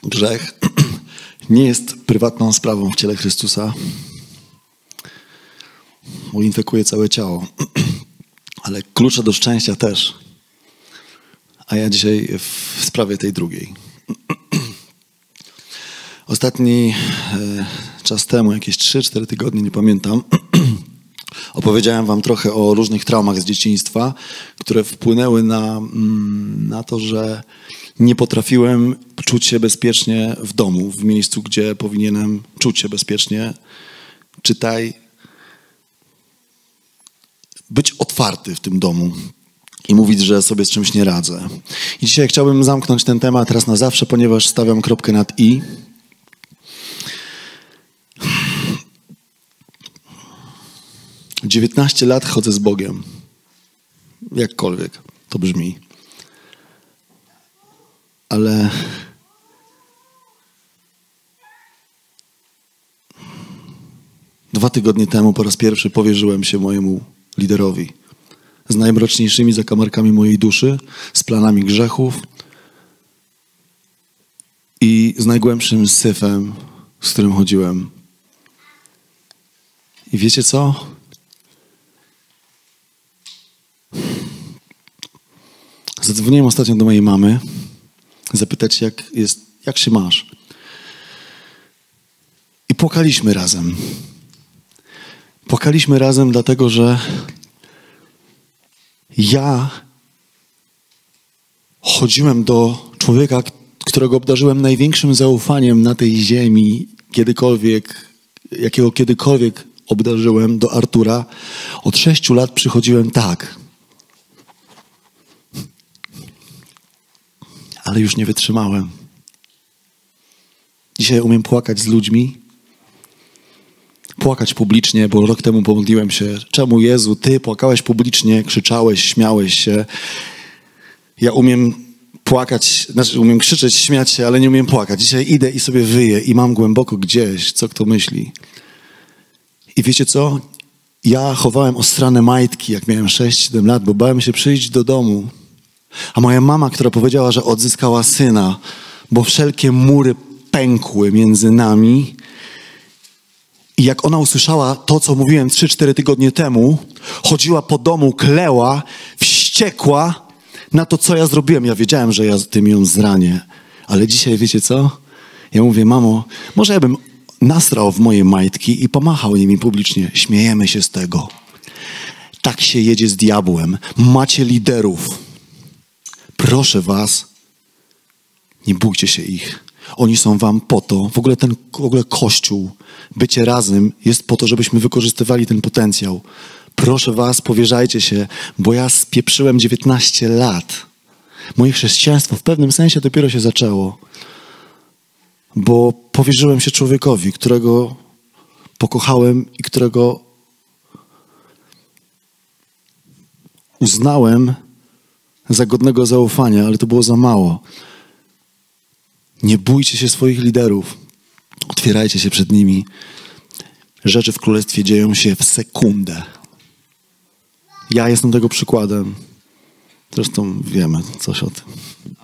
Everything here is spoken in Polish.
Grzech nie jest prywatną sprawą w ciele Chrystusa, bo infekuje całe ciało. Ale klucze do szczęścia też. A ja dzisiaj w sprawie tej drugiej. Ostatni czas temu, jakieś 3-4 tygodnie, nie pamiętam, opowiedziałem wam trochę o różnych traumach z dzieciństwa, które wpłynęły na to, że nie potrafiłem czuć się bezpiecznie w domu, w miejscu, gdzie powinienem czuć się bezpiecznie. Czytaj, być otwarty w tym domu i mówić, że sobie z czymś nie radzę. I dzisiaj chciałbym zamknąć ten temat raz na zawsze, ponieważ stawiam kropkę nad i. Od 19 lat chodzę z Bogiem. Jakkolwiek to brzmi. Ale dwa tygodnie temu po raz pierwszy powierzyłem się mojemu liderowi z najmroczniejszymi zakamarkami mojej duszy, z planami grzechów i z najgłębszym syfem, z którym chodziłem. I wiecie co? Zadzwoniłem ostatnio do mojej mamy, zapytać jak się masz. I płakaliśmy razem. Płakaliśmy razem dlatego, że ja chodziłem do człowieka, którego obdarzyłem największym zaufaniem na tej ziemi, jakiego kiedykolwiek obdarzyłem, do Artura. Od 6 lat przychodziłem tak. Ale już nie wytrzymałem. Dzisiaj umiem płakać z ludźmi. Płakać publicznie, bo rok temu pomodliłem się. Czemu, Jezu, Ty płakałeś publicznie, krzyczałeś, śmiałeś się. Ja umiem płakać, umiem krzyczeć, śmiać się, ale nie umiem płakać. Dzisiaj idę i sobie wyję i mam głęboko gdzieś, co kto myśli. I wiecie co? Ja chowałem ostrane majtki, jak miałem 6-7 lat, bo bałem się przyjść do domu. A moja mama, która powiedziała, że odzyskała syna, bo wszelkie mury pękły między nami. I jak ona usłyszała to, co mówiłem 3-4 tygodnie temu, chodziła po domu, kleła, wściekła na to, co ja zrobiłem. Ja wiedziałem, że ja tym ją zranię. Ale dzisiaj, wiecie co? Ja mówię, mamo, może ja bym nasrał w moje majtki i pomachał nimi publicznie. Śmiejemy się z tego. Tak się jedzie z diabłem. Macie liderów. Proszę was, nie bójcie się ich. Oni są wam po to. W ogóle Kościół, bycie razem jest po to, żebyśmy wykorzystywali ten potencjał. Proszę was, powierzajcie się, bo ja spieprzyłem 19 lat. Moje chrześcijaństwo w pewnym sensie dopiero się zaczęło. Bo powierzyłem się człowiekowi, którego pokochałem i którego uznałem za godnego zaufania, ale to było za mało. Nie bójcie się swoich liderów. Otwierajcie się przed nimi. Rzeczy w Królestwie dzieją się w sekundę. Ja jestem tego przykładem. Zresztą wiemy coś o tym.